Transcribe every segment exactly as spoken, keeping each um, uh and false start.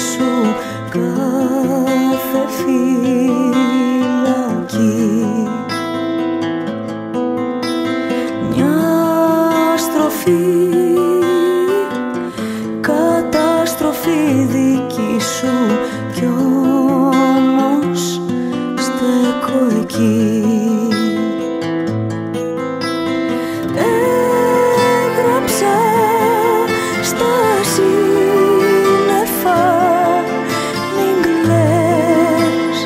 σου κάθε φυλακή. Μια στροφή, καταστροφή δική σου κι όμως στέκω εκεί. Έγραψα στα σύννεφα μην κλαις,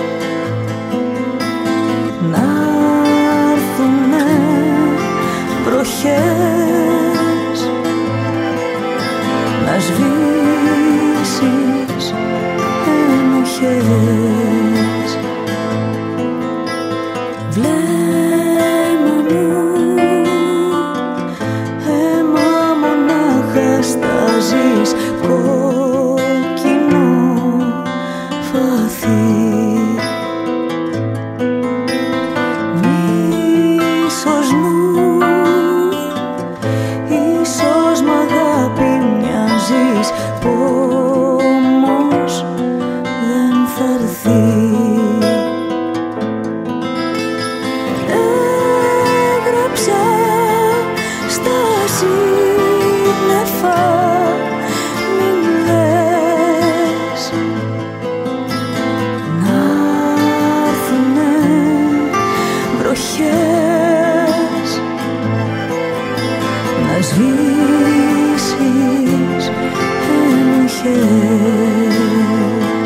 να έρθουνε βροχές, να σβήσεις ενοχές. Βλέμμα μου, αίμα μονάχα στάζεις, κόκκινο βαθύ. Μίσος μου, ίσως μ' αγάπη μοιάζεις, όμως δεν θα έρθει. Έγραψα στα σύννεφα μην λες, να έρθουνε βροχές, να σβήσεις ενοχές.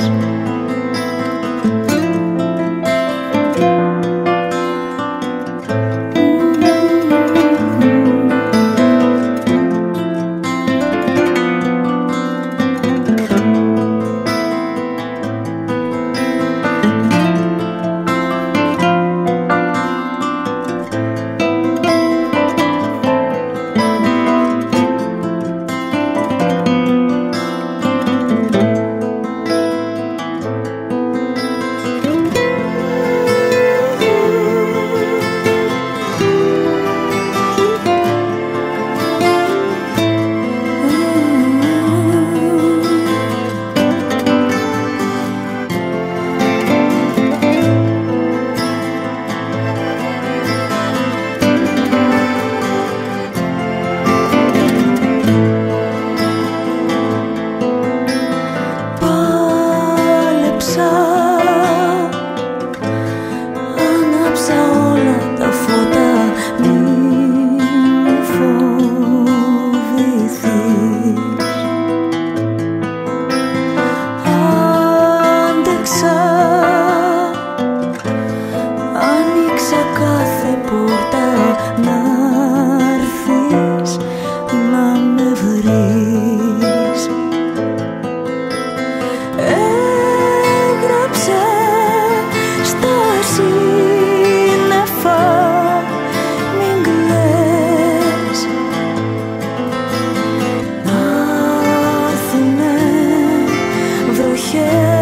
Yeah.